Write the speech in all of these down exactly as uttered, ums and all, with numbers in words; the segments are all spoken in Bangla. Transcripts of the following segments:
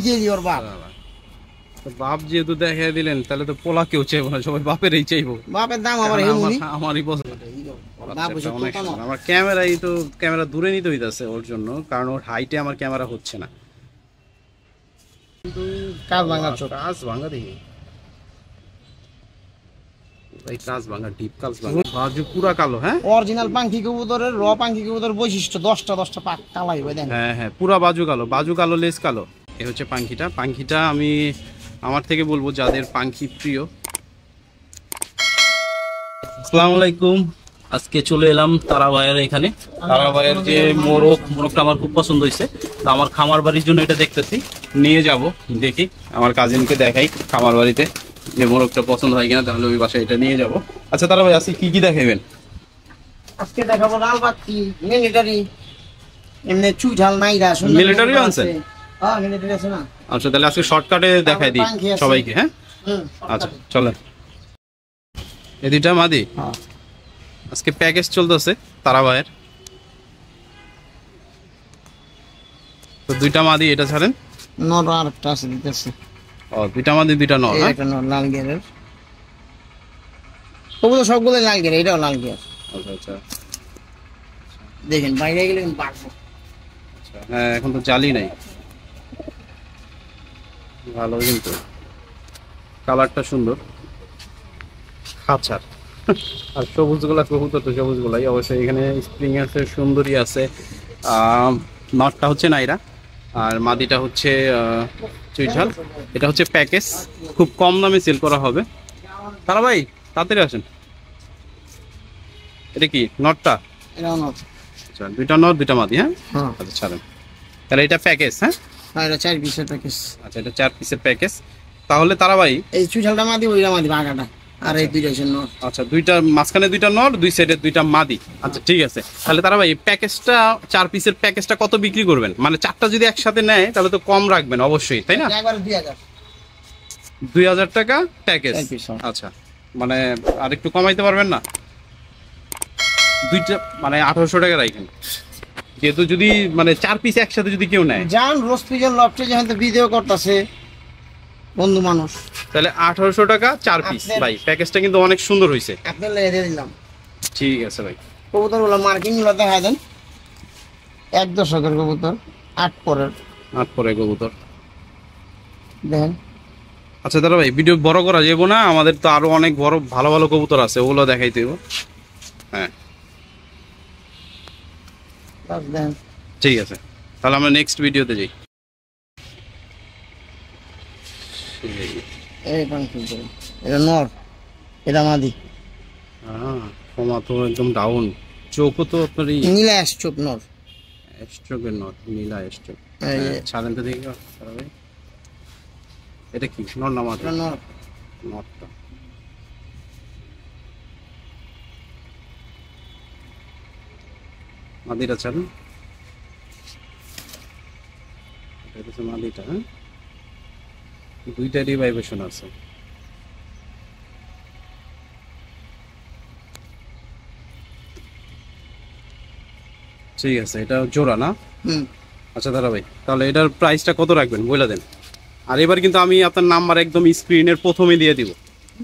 বাপ যেহেতু দেখাই দিলেন তাহলে তো পোলা কেউ চাইবো না, সবাই বাপেরই চাইবো। বাপের দাম আমার আমারই পছন্দ। আমার ক্যামেরাই তো ক্যামেরা দূরে নিতে হইতাছে ওর জন্য, কারণ ওর হাইটে আমার ক্যামেরা হচ্ছে না। কাজ ভাঙা কাজ ভাঙা দেখি এই কাজ ভাঙা ডিপ কাজ ভাঙা বাজু পুরা কালো। হ্যাঁ অরিজিনাল পাখি কবুতরের র পাখি কবুতরের বৈশিষ্ট্য দশটা দশটা পাক কালাই হয়। হ্যাঁ হ্যাঁ পুরা বাজু কালো, বাজু কালো, লেজ কালো। এই হচ্ছে পাখিটা। পাখিটা আমি আমার থেকে বলবো যাদের পাখি প্রিয়। আসসালামু আলাইকুম। আজকে চলে এলাম তারা ভাইয়ের এখানে। তারা ভাইয়ের যে মোরগ, মোরগটা আমার খুব পছন্দ হয়েছে, তো আমার খামার বাড়ির জন্য এটা দেখতেছি, নিয়ে যাব। দেখি আমার কাজিনকে দেখাই খামার বাড়িতে যে মোরগটা পছন্দ হয় কিনা, তাহলে ওই বাসায় এটা নিয়ে যাব। আচ্ছা তারা ভাই আজকে কি কি দেখাবেন? আজকে দেখাবো লাল বাতি, মিলিটারি, এমনি চুইঝাল নাইরা। মিলিটারিও আছে? হ্যাঁ মিলিটারি আছে না। আচ্ছা তাহলে আজকে শর্টকাটে দেখাই দিই সবাইকে। হ্যাঁ আচ্ছা চলেন। এই দুইটা মাদি আজকে প্যাকেজ চলতেছে তারা ভাইয়ের, তো দুইটা মাদি এটা ছাড়েন। নর আরেকটা আছে দিতেছে। ও দুইটা মাদি দুইটা নর। হ্যাঁ এটা নর লাল গিয়ারের। ওগুলো সবগুলো লাল গিয়ার, এটাও লাল গিয়ার। আচ্ছা আচ্ছা দেখেন বাইরে গেলে পারবো। আচ্ছা হ্যাঁ এখন তো জালি নাই, ভালো কিন্তু কালারটা সুন্দর, খাঁচার। আর সবুজ গোলা কবুতর তো সবুজ গোলাই অবশ্যই। এখানে স্প্রিং আছে, সুন্দরী আছে। নটটা হচ্ছে নাইরা আর মাদিটা হচ্ছে চুইঝাল। এটা হচ্ছে প্যাকেজ, খুব কম দামে সেল করা হবে। তারা ভাই তাড়াতাড়ি আসেন। এটা কি নটটা? আচ্ছা দুইটা নট দুইটা মাদি। হ্যাঁ আচ্ছা ছাড়েন তাহলে এটা প্যাকেজ। হ্যাঁ এটা চার পিসের প্যাকেজ। আচ্ছা এটা চার পিসের প্যাকেজ। তাহলে তারা ভাই এই চুইঝালটা মাদি, ওইটা মাদি বাগাটা, আর এই দুইটা হচ্ছে নট। আচ্ছা দুইটা মাঝখানে দুইটা নট, দুই সাইডে দুইটা মাদি। আচ্ছা ঠিক আছে। তাহলে তারা ভাই প্যাকেজটা চার পিসের প্যাকেজটা কত বিক্রি করবেন? মানে চারটা যদি একসাথে নেয় তাহলে তো কম রাখবেন অবশ্যই, তাই না? একবারে দুই হাজার দুই হাজার টাকা প্যাকেজ। আচ্ছা মানে আর একটু কমাইতে পারবেন না? দুইটা মানে আঠারোশো টাকা রাখেন, যেহেতু যদি মানে চার পিস একসাথে যদি কেউ নেয়। জান রোজ পিজন লফটে যেহেতু ভিডিও করতেছে বন্ধু মানুষ, তাহলে আঠারোশো টাকা চার পিস। ভাই প্যাকেজটা কিন্তু অনেক সুন্দর হয়েছে, আপনার লেগে দিয়ে দিলাম। ঠিক আছে ভাই। কবুতর গুলো মার্কিং গুলো দেখা দেন। এক দশকের কবুতর, আট পরের আট পরে কবুতর দেখেন। আচ্ছা দাদা ভাই ভিডিও বড় করা যাবো না, আমাদের তো আরো অনেক বড় ভালো ভালো কবুতর আছে, ওগুলো দেখাইতে হবে। হ্যাঁ ঠিক আছে, তাহলে আমরা নেক্সট ভিডিওতে যাই। এটা নর, এটা মাদি। হ্যাঁ কমা তো একদম ডাউন, চোখও তো আপনার নীলা স্ট্রোক নর, স্ট্রোকের নর, নীলা স্ট্রোক। ছাড়েন তো দেখি ভাই এটা কি নর না মাদি? নর। নরটা মাদিটা ছাড়েন, এটা হচ্ছে মাদিটা। হ্যাঁ দুইটারই ভাইব্রেশন আছে। ঠিক আছে এটা জোড়া না? আচ্ছা দাদা ভাই তাহলে এটার প্রাইসটা কত রাখবেন বলে দেন। আর এবার কিন্তু আমি আপনার নাম্বার একদম স্ক্রিনের প্রথমে দিয়ে দিব,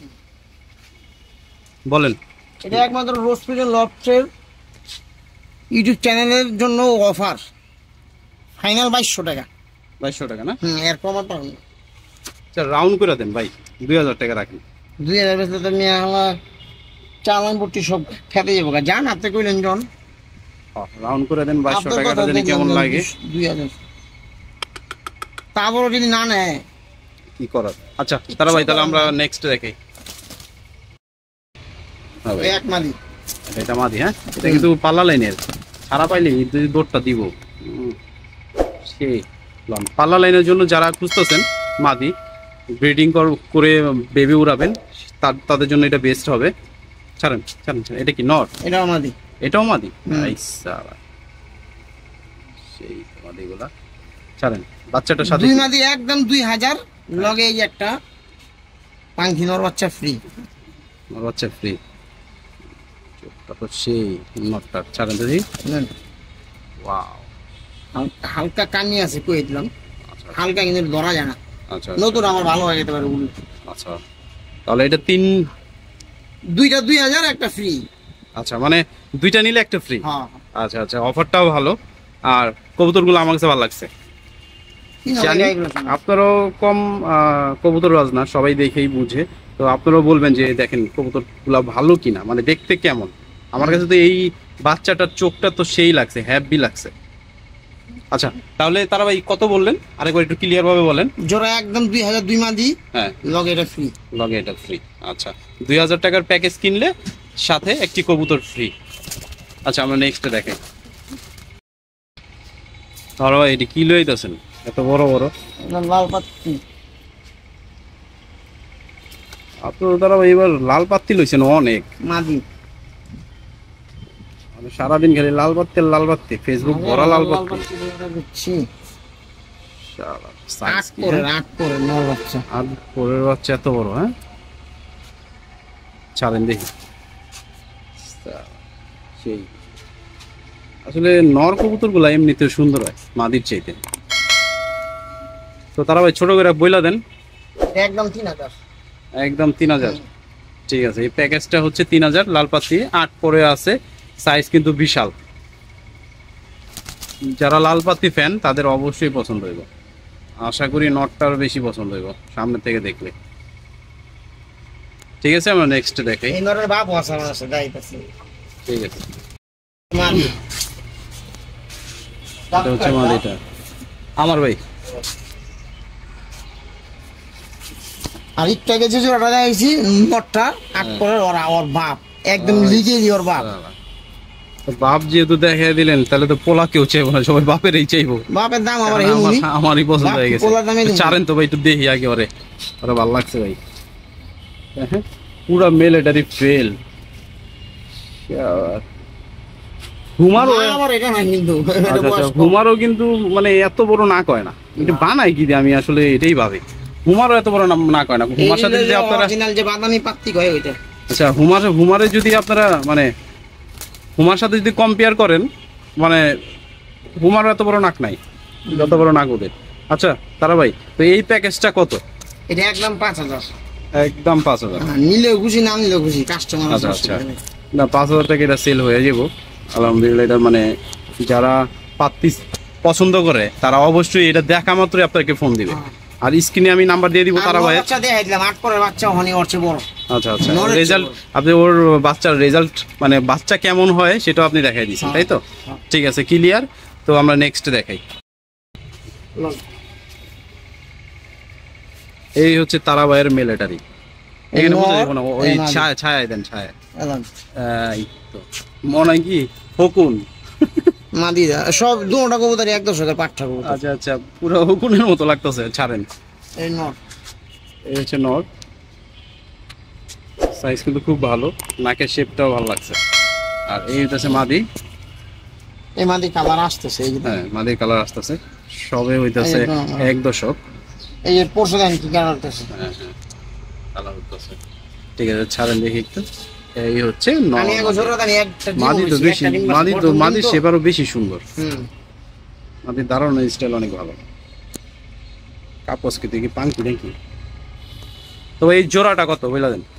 বলেন। এটা একমাত্র রোজ পিজন লফটের ইউটিউব চ্যানেলের জন্য অফার, ফাইনাল বাইশশো টাকা। বাইশশো টাকা না? হুম এর কম পাবেন না। আচ্ছা রাউন্ড করে দেন ভাই, দুই হাজার টাকা রাখেন। দুই হাজার বেচলে তো মেয়ে আমার চালান পট্টি সব ফেটে যাবো। যান আপনি কইলেন জন রাউন্ড করে দেন বাইশশো টাকাটা, জানি কেমন লাগে। দুই হাজার তারপরও যদি না নেয় কি করার। আচ্ছা তারা ভাই তাহলে আমরা নেক্সট দেখাই। এক মাদি, এটা মাদি। হ্যাঁ এটা কিন্তু পাল্লা লাইনের, ছাড়া পাইলে দৌড়টা দিব সেই। পাল্লা লাইনের জন্য যারা খুঁজতেছেন মাদি ব্রিডিং করে বেবি উড়াবেন, তাদের জন্য এটা বেস্ট হবে। ছাড়েন ছাড়েন। এটা কি নর? এটাও মাদি। এটাও মাদি? সেই মাদিগুলা ছাড়েন। বাচ্চাটার সাথে দুই মাদি একদম দুই হাজার, লগে এই একটা পাখি নর বাচ্চা ফ্রি। নর বাচ্চা ফ্রি। তারপর সেই নটটা ছাড়েন দিদি। ওয়াও হালকা কানি আছে কই দিলাম। আচ্ছা হালকা কিন্তু ধরা যায় না। আচ্ছা নতুন আমার ভালো হয়ে যেতে পারে উল। আচ্ছা, তাহলে এটা তিন দুইটা দুই হাজার একটা ফ্রি। আচ্ছা, মানে দুইটা নিলে একটা ফ্রি। হ্যাঁ আচ্ছা আচ্ছা, অফারটাও ভালো। আর কবুতরগুলো আমার কাছে ভালো লাগছে। জানি আপনারাও কম কবুতর বাজ না, সবাই দেখেই বুঝে। তো আপনারাও বলবেন যে দেখেন কবুতরগুলো ভালো কিনা, মানে দেখতে কেমন। আমার কাছে তো এই বাচ্চাটার চোখটা তো সেই লাগছে, হ্যাপি লাগছে। আচ্ছা, তাহলে তারা ভাই কত বললেন আরেকবার একটু ক্লিয়ার ভাবে বলেন। জোড়া একদম দুই হাজার দুই মাদি। হ্যাঁ, লগে এটা ফ্রি। লগে এটা ফ্রি। আচ্ছা, দুই হাজার টাকার প্যাকেজ কিনলে সাথে একটি কবুতর ফ্রি। আচ্ছা, আমরা নেক্সটে দেখাই। তারা ভাই এটি কি লইতেছেন এত বড় বড়? লাল পাত্তি। আপনার তারা ভাই এবার লাল পাত্তি লইছেন অনেক। মাদি মানে সারাদিন খালি লাল পাত্তি আর লাল পাত্তি, ফেসবুক ভরা লাল পাত্তি। বুঝছি। শালা, আট সাইজ কি, পরে হ্যাঁ? আট পরে নর বাচ্চা। আর পরের বাচ্চা এত বড়, হ্যাঁ? ছাড়েন দেখি। শালা, সেই আসলে নর কবুতর গুলা এমনিতে সুন্দর হয় মাদির চাইতে। তো তারা ভাই ছোট করে বইলা দেন। এটা একদম তিন হাজার। একদম তিন হাজার। ঠিক আছে, এই প্যাকেজটা হচ্ছে তিন হাজার। লাল পাত্তি আট পরে আছে, সাইজ কিন্তু বিশাল। যারা লাল পাত্তি ফ্যান তাদের অবশ্যই পছন্দ হইব। আশা করি নটটার বেশি পছন্দ হইব সামনে থেকে দেখলে। ঠিক আছে, আমরা নেক্সট দেখাই। এই নরের বাপ আছে আমার কাছে যাইতাছে। ঠিক আছে, মাদি এটা হচ্ছে মাদিটা আমার ভাই। আর একটু আগে যে জোড়াটা দেখাইছি নটটা আট পরে ওরা ওর বাপ একদম লিখে দি ওর বাপ। তো বাপ যেহেতু দেখাই দিলেন তাহলে তো পোলা কেউ চাইবো না, সবাই বাপেরই চাইবো। বাপের দাম আমার কারণ হেমুনি আমার- আমারই পছন্দ হয়ে গেছে। পোলার দামে দিবো। চারেন তো ভাই একটু দেখি আগে ওরে, ওরা ভালো লাগছে ভাই। হ্যাঁ, পুরা মিলিটারি ফেল। হুমারও না, আমার এটা না কিন্তু এটা আচ্ছা আচ্ছা, বয়স কম। হুমারও কিন্তু মানে এত বড় না কয় না, এটা বানায় কি দিয়ে আমি আসলে এটাই ভাবি। হুমারও এত বড় না- না কয় না। এই হুমার সাথে যে যদি আপনারা অরিজিনাল যে বাদামি পাত্তি কয় ওইটা। আচ্ছা, হুমার হুমারে যদি আপনারা মানে হুমার সাথে যদি কম্পেয়ার করেন, মানে হুমার এত বড় নাক নাই, যত বড় নাক ওদের। আচ্ছা তারা ভাই, তো এই প্যাকেজটা কত? এটা একদম পাঁচ হাজার। একদম পাঁচ হাজার। নিলেও খুশি না নিলেও খুশি কাস্টমার। আচ্ছা আচ্ছা, না পাঁচ হাজার টাকা এটা সেল হয়ে যাবো আলহামদুলিল্লাহ। এটা মানে যারা পাত্তি পছন্দ করে তারা অবশ্যই এটা দেখা মাত্রই আপনাকে ফোন দিবে। আর স্ক্রিনে আমি নাম্বার দিয়ে দিব তারা ভাই। বাচ্চা দেখাই দিলাম আট পরের বাচ্চা হনি ওর চেয়ে বড়। আচ্ছা আচ্ছা, নরের চেয়ে রেজাল্ট বড়। আপনি ওর বাচ্চার রেজাল্ট মানে বাচ্চা কেমন হয় সেটাও আপনি দেখাই দিয়েছেন, তাই তো? হ্যাঁ। ঠিক আছে, ক্লিয়ার। তো আমরা নেক্সট দেখাই। এই হচ্ছে তারাবাইয়ের মিলিটারি। এখানে নর, বুঝে দেখো না, ওই এই মাদি। ছায়া ছায়া দেন ছায়া। এলাম। এই তো মনে হয় কি হকুন। মাদি দা সব দুটা কবুতর এক দশকের পাঠা কবুতর। আচ্ছা আচ্ছা, পুরো হকুনের মতো লাগতেছে, ছাড়েন। এই নট এই হচ্ছে নট, সাইজ কিন্তু খুব ভালো, নাকের শেপটাও ভালো লাগছে। আর এই হচ্ছে মাদি। এই মাদি কালার আসতেছে এই যে হ্যাঁ, মাদির কালার আসতেছে, সবে হইতাছে একদম। এক দশক। এই যে পরশু দেন কি কালার আসতেছে। হ্যাঁ হ্যাঁ, কালার হইতাছে। ঠিক আছে, ছাড়েন দেখি একটু। এই হচ্ছে নর আমি এক মাদি। জোড়া দানি একটা ডিম মাদি তো হইছে, বেশি, একটা ডিম মাদি বাচ্চা, তো প্রথম মাদি ডিম তো। সেবারও বেশি সুন্দর। হুম মাদির দারুণ স্টাইল অনেক ভালো। কাপস কি দেখি পাঙ্কি নাকি? তো এই জোড়াটা কত বলে দেন।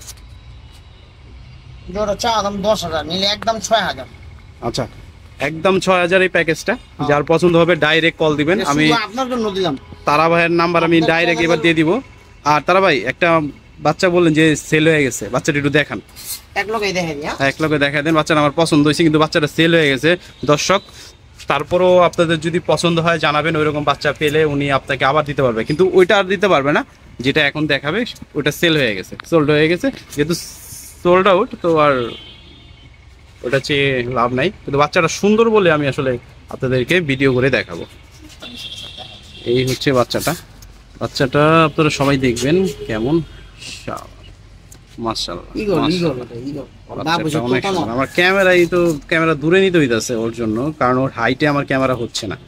জোড়া চা দাম দশ হাজার, নিলে একদম ছয় হাজার। আচ্ছা, একদম ছয় হাজার এই প্যাকেজটা। যার পছন্দ হবে ডাইরেক্ট কল দিবেন। আমি শুধু আপনার জন্য দিলাম। তারা ভাইয়ের নাম্বার আমি আপনার ডাইরেক্ট channel- এবার দিয়ে দিব। আর তারা ভাই একটা বাচ্চা বললেন যে সেল হয়ে গেছে, বাচ্চাটা একটু দেখান। এক লোকেই দেখে দিয়া এক লোকে দেখা দেন। বাচ্চাটা আমার পছন্দ হয়েছে কিন্তু বাচ্চাটা সেল হয়ে গেছে দর্শক। তারপরও আপনাদের যদি পছন্দ হয় জানাবেন, ওইরকম বাচ্চা পেলে উনি আপনাকে আবার দিতে পারবে। কিন্তু ওইটা আর দিতে পারবে না, যেটা এখন দেখাবে ওটা সেল হয়ে গেছে, সোল্ড হয়ে গেছে। যেহেতু সোল্ড আউট তো আর ওটা চেয়ে লাভ নাই। কিন্তু বাচ্চাটা সুন্দর বলে আমি আসলে আপনাদেরকে ভিডিও করে দেখাবো। এই হচ্ছে বাচ্চাটা। বাচ্চাটা আপনারা সবাই দেখবেন কেমন। মাশাআল্লাহ, ইগল ইগল মাশাআল্লাহ। এটা ইগল বাবু বাচ্চাটা অনেক ছোট সুন্দর। আমার ক্যামেরাই তো ক্যামেরা দূরে নিতে হইতাছে ওর জন্য, কারণ ওর হাইটে আমার ক্যামেরা হচ্ছে না।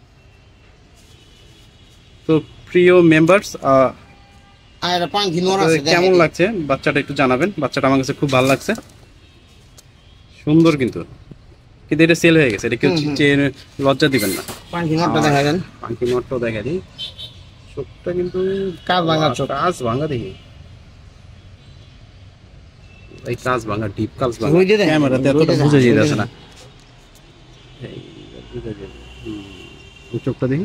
তো প্রিয় মেম্বার্স, আর এটা পাঙ্কি নর আছে কেমন লাগছে বাচ্চাটা একটু জানাবেন। বাচ্চাটা আমার কাছে খুব ভালো লাগছে, সুন্দর। কিন্তু কিন্তু এটা সেল হয়ে গেছে, এটা কেউ হুম, হুম। চেয়ে লজ্জা দিবেন না। পাঙ্কি নরটা দেখা দেন। পাঙ্কি নটটাও দেখা দিই। চোখটা কিন্তু কাজ ভাঙা চোখ। কাজ ভাঙা দেখি, এই কাজ ভাঙা, ডিপ কাজ ভাঙা। রুই দিয়ে দেন, ক্যামেরাতে রুই এতটা দিয়ে বুঝে দেন, যেতেছে রুই না। এই বুঝে যায়। হুম, এই চোখটা দেখি,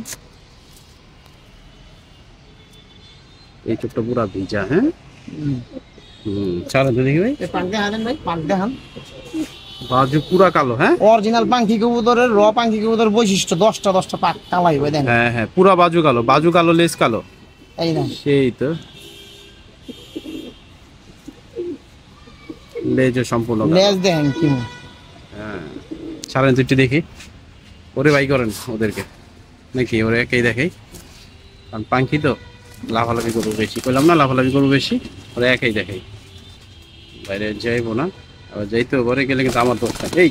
এই চোখটা পুরা ভিজা। হ্যাঁ, হুম, ছাড়েন তো দেখি ভাই। এই পাক দেখান ভাই, পাক দেখান। বাজু পুরা কালো। হ্যাঁ, অরিজিনাল পাঙ্কি কবুতরের র পাঙ্কি কবুতরের বৈশিষ্ট্য দশটা দশটা পাক কালাই ভাই দেন। হ্যাঁ হ্যাঁ, পুরা বাজু কালো, বাজু কালো, লেজ কালো। এই দেন, সেই তো, লেজ সম্পূর্ণ কালো। লেজ দেন কি হ্যাঁ, ছাড়েন তো একটু দেখি। ওরে ভাই করেন ওদেরকে নাকি, ওরে একেই দেখাই, কারণ পাঙ্কি তো লাফালাফি করবো বেশি, কইলাম না লাফালাফি করবো বেশি, ওরা একাই দেখাই। বাইরে যাইবো না, আবার যাইতেও ঘরে গেলে কিন্তু আমার দোষটা। এই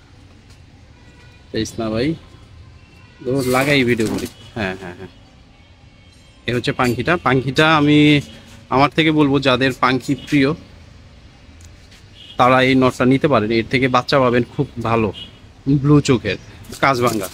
যাইস না ভাই, দৌড় লাগাই ভিডিও করি। হ্যাঁ হ্যাঁ হ্যাঁ, এ হচ্ছে পাঙ্খিটা। পাঙ্খিটা আমি আমার থেকে বলবো, যাদের পাঙ্খি প্রিয় তারা এই নটটা নিতে পারেন। এর থেকে বাচ্চা পাবেন খুব ভালো, ব্লু চোখের, কাজ ভাঙ্গা।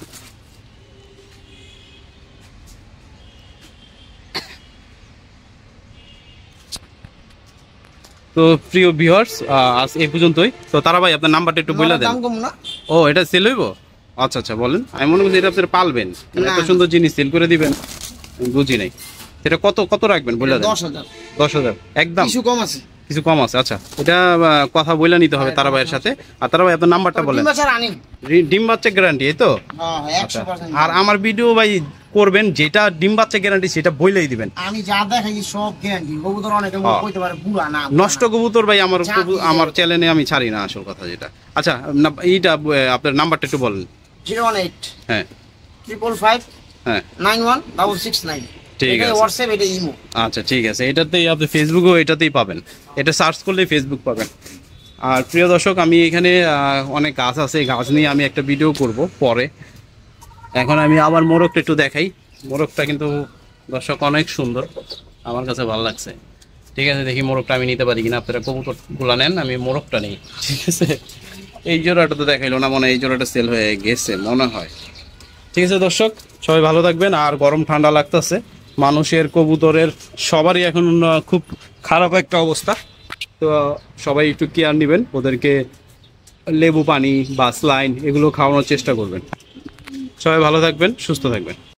তো প্রিয় ভিউয়ার্স, আজ এই পর্যন্তই। তো তারা ভাই আপনার নাম্বারটা একটু বলে দেন। দাম কম না? ও, এটা সেল হইব? আচ্ছা আচ্ছা, বলেন। আমি মনে করছি এটা আপনারা পালবেন, না। এত সুন্দর জিনিস সেল করে দিবেন, আমি বুঝি নাই। এটা কত কত রাখবেন বলে দেন। দশ হাজার। দশ হাজার একদম? কিছু কম আছে। কিছু কম আছে, আচ্ছা। এটা আহ, কথা বলে নিতে হবে তারা ভাইয়ের সাথে। আর তারা ভাই আপনার নাম্বারটা বলেন। তিন বছর আনি। রি- ডিম বাচ্চা গ্যারান্টি, এই তো? হ্যাঁ, আচ্ছা। একশো পার্সেন্ট। আর আমার ভিডিও ভাই করবেন, যেটা ডিম বাচ্চা গ্যারান্টি সেটা বইলেই দিবেন। আমি যা দেখাই সব গ্যারান্টি। কবুতর অনেকে হ্যাঁ। কইতে পারে বুড়া না, নষ্ট কবুতর ভাই আমার যা কবু- দিয়ে আমার দেবে। চ্যানেলে আমি ছাড়ি না, আসল কথা যেটা। আচ্ছা, না- এইটা আহ, আপনার নাম্বারটা একটু বলেন। জিরো ওয়ান এইট হ্যাঁ ট্রিপল ফাইভ হ্যাঁ, nine one double six nine. ঠিক এটা আছে। হোয়াটসঅ্যাপ, এটা ইমো। আচ্ছা ঠিক আছে, এটাতেই আপনি ফেসবুকও এটাতেই পাবেন, এটা সার্চ করলেই ফেসবুক পাবেন। আর প্রিয় দর্শক, আমি এখানে আহ, অনেক গাছ আছে, গাছ নিয়ে আমি একটা ভিডিও করব পরে। এখন আমি আবার মোরগটা একটু দেখাই। মোরগটা কিন্তু দর্শক অনেক সুন্দর, আমার কাছে ভালো লাগছে। ঠিক আছে, দেখি মোরগটা আমি নিতে পারি কিনা। আপনারা কবুতরগুলো নেন, আমি মোরগটা নেই। ঠিক আছে, এই জোড়াটা তো দেখাইলো না, মনে হয় এই জোড়াটা সেল হয়ে গেছে মনে হয়। ঠিক আছে দর্শক, সবাই ভালো থাকবেন। আর গরম ঠান্ডা লাগতেছে, মানুষের, কবুতরের, সবারই এখন আহ, খুব খারাপ একটা অবস্থা। তো সবাই একটু কেয়ার নেবেন, ওদেরকে লেবু পানি বা স্লাইন এগুলো খাওয়ানোর চেষ্টা করবেন। সবাই ভালো থাকবেন, সুস্থ থাকবেন।